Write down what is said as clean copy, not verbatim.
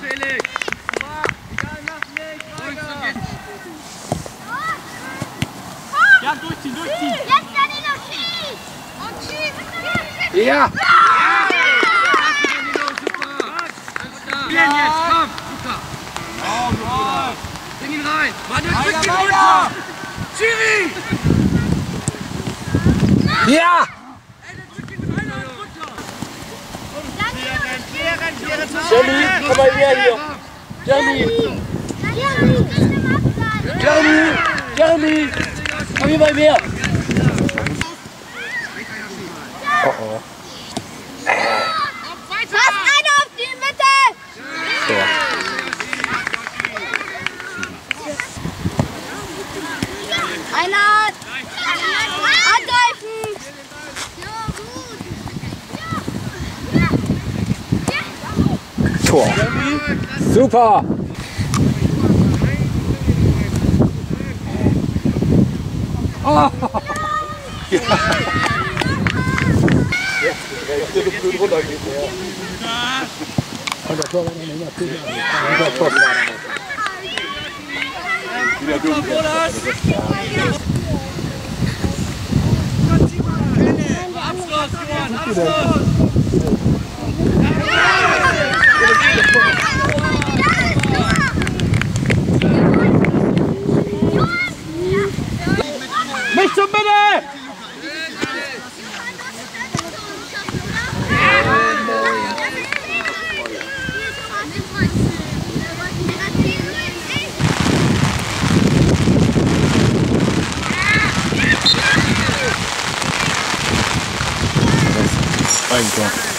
Felix! Egal, mach nicht! Ja, durchziehen, durchziehen! Jetzt Danilo, schieß! Und schieß! Ja! Spielen jetzt, komm! Super! Bring ihn rein! Mann, drück ihn runter! Schiri! Ja! Jeremy, komm mal her hier! Jeremy! Jeremy! Komm hier mal her! Oh oh. Pass einer auf die Mitte! So. Einer! Angreifen! Tor. Super! Oh. Ja. Blöd runtergeht, und der Tor war noch nicht wieder dumm. Abschluss, Johann, Abschluss! Nicht zur Mitte! Ein Tor.